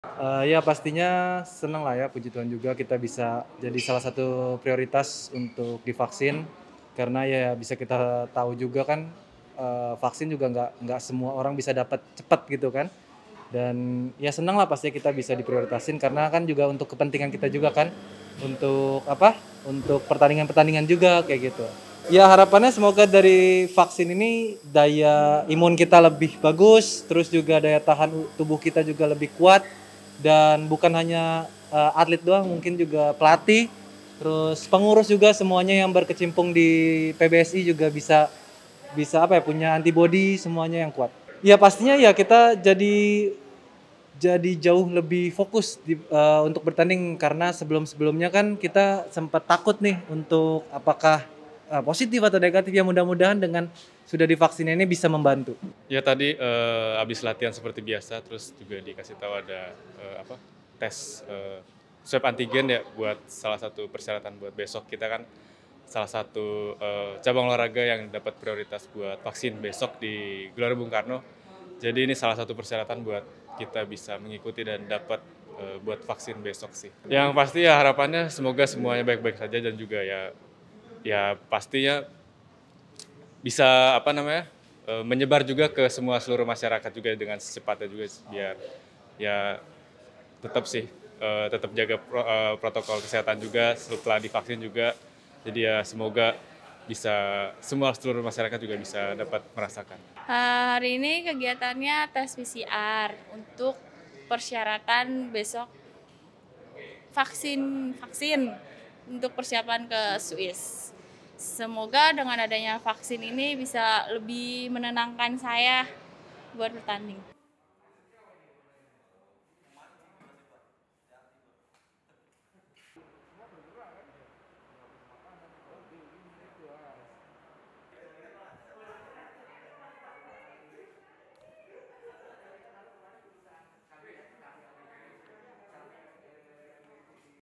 Ya pastinya senang lah ya, puji Tuhan juga kita bisa jadi salah satu prioritas untuk divaksin. Karena ya bisa kita tahu juga kan, vaksin juga nggak semua orang bisa dapat cepat gitu kan. Dan ya senang lah pastinya kita bisa diprioritasin karena kan juga untuk kepentingan kita juga kan, untuk apa, untuk pertandingan-pertandingan juga kayak gitu. Ya harapannya semoga dari vaksin ini daya imun kita lebih bagus, terus juga daya tahan tubuh kita juga lebih kuat, dan bukan hanya, atlet doang mungkin juga pelatih, terus pengurus juga semuanya yang berkecimpung di PBSI juga bisa bisa apa ya, punya antibodi semuanya yang kuat. Ya pastinya ya kita jadi jauh lebih fokus untuk bertanding karena sebelum-sebelumnya kan kita sempat takut nih untuk apakah, positif atau negatif, ya mudah-mudahan dengan sudah divaksin ini bisa membantu. Ya tadi, habis latihan seperti biasa, terus juga dikasih tahu ada, tes, swab antigen ya buat salah satu persyaratan buat besok. Kita kan salah satu, cabang olahraga yang dapat prioritas buat vaksin besok di Gelora Bung Karno. Jadi ini salah satu persyaratan buat kita bisa mengikuti dan dapat, buat vaksin besok sih. Yang pasti ya harapannya semoga semuanya baik-baik saja dan juga ya pastinya bisa apa namanya, menyebar juga ke semua seluruh masyarakat juga dengan secepatnya juga biar ya tetap sih, tetap jaga protokol kesehatan juga setelah divaksin juga. Jadi ya semoga bisa semua seluruh masyarakat juga bisa dapat merasakan. Hari ini kegiatannya tes PCR untuk persyaratan besok vaksin vaksin untuk persiapan ke Swiss. Semoga dengan adanya vaksin ini bisa lebih menenangkan saya buat bertanding.